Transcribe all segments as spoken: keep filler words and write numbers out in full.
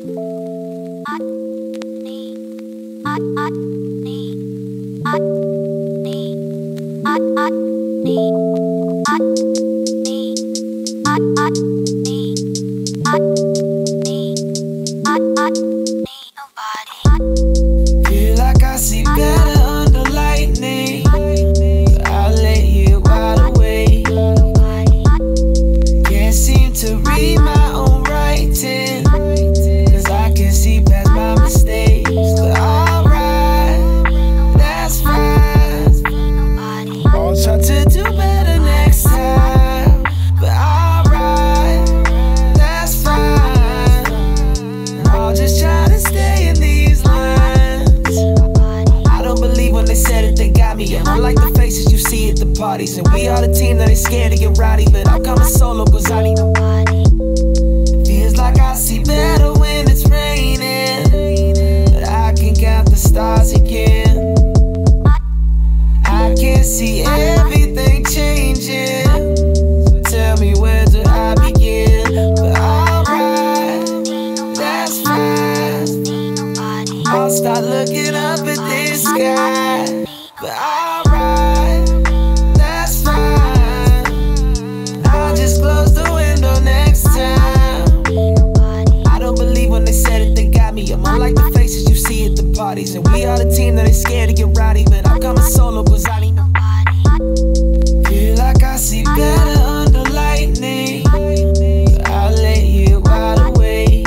Feel like I see better under lightning, but I let you wide awake. Can't seem to read my own writing, cause I can see past my mistakes. But alright, that's fine. I'll try to do better next time. But alright, that's fine. I'll just try to stay in these lines. I don't believe when they said it, they got me. I don't like the faces you see at the parties, and we are the team that ain't scared to get rowdy. But I'm coming solo cause I need nobody. Feels like I see better when it's raining, but I can count the stars again. I can see everything changing, so tell me where do I begin. But alright, that's fine. I'll start looking up at this sky. But alright, that's fine. I'll just close the window next time. I don't believe when they said it, they got me. I'm unlike the faces you see at the parties, and we are the team that ain't scared to get rowdy. But I'm coming solo cause I need nobody. Feel like I see better under lightning, but I let you wide awake.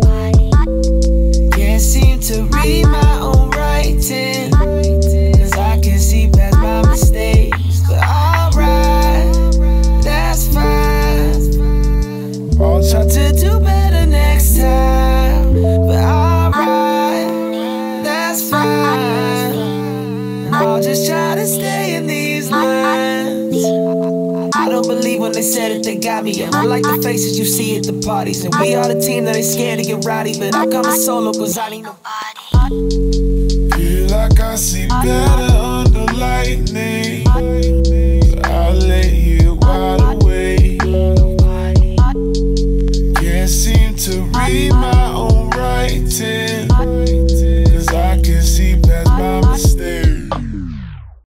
Can't seem to read my own writing, cause I can see past my mistakes. But alright, that's fine. I'll try to do better next time. But alright, that's fine. I'll just try to stay in these lines. I don't believe when they said it, they got me. I don't like the faces you see at the parties, and we are the team that ain't scared to get rowdy. But I'm coming solo cause I need nobody. Feel like I see better under lightning.